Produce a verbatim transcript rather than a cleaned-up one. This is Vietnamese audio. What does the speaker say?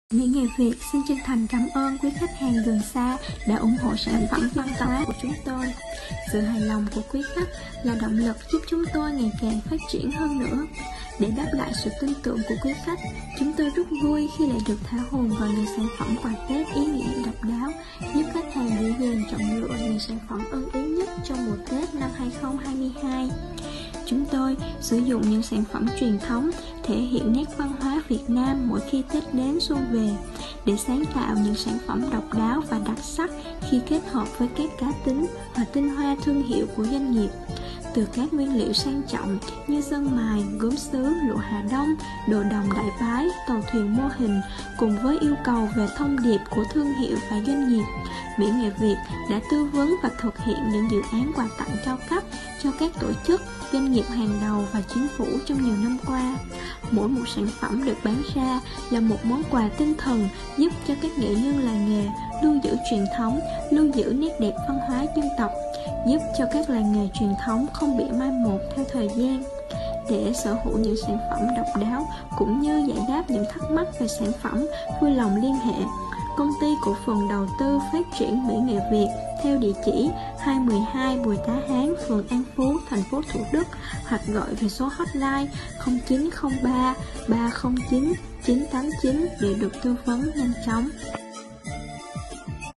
Mỹ Nghệ Việt xin chân thành cảm ơn quý khách hàng gần xa đã ủng hộ sản phẩm văn hóa của chúng tôi. Sự hài lòng của quý khách là động lực giúp chúng tôi ngày càng phát triển hơn nữa. Để đáp lại sự tin tưởng của quý khách, chúng tôi rất vui khi lại được thả hồn vào những sản phẩm quà Tết ý nghĩa độc đáo, giúp khách hàng dễ dàng chọn lựa những sản phẩm ưng ý nhất trong mùa Tết năm hai không hai hai. Chúng tôi sử dụng những sản phẩm truyền thống thể hiện nét văn hóa Việt Nam mỗi khi Tết đến xuân về, để sáng tạo những sản phẩm độc đáo và đặc sắc khi kết hợp với các cá tính và tinh hoa thương hiệu của doanh nghiệp. Từ các nguyên liệu sang trọng như sơn mài, gốm sứ, lụa Hà Đông, đồ đồng Đại Bái, tàu thuyền mô hình, cùng với yêu cầu về thông điệp của thương hiệu và doanh nghiệp, Mỹ Nghệ Việt đã tư vấn và thực hiện những dự án quà tặng cao cấp cho các tổ chức, doanh nghiệp hàng đầu và chính phủ trong nhiều năm qua. Mỗi một sản phẩm được bán ra là một món quà tinh thần giúp cho các nghệ nhân làng nghề lưu giữ truyền thống, lưu giữ nét đẹp văn hóa dân tộc, giúp cho các làng nghề truyền thống không bị mai một theo thời gian. Để sở hữu những sản phẩm độc đáo cũng như giải đáp những thắc mắc về sản phẩm, vui lòng liên hệ Công ty Cổ phần Đầu tư Phát triển Mỹ Nghệ Việt theo địa chỉ hai một hai Bùi Tá Hán, phường An Phú, thành phố Thủ Đức, hoặc gọi về số hotline không chín không ba ba không chín chín tám chín để được tư vấn nhanh chóng.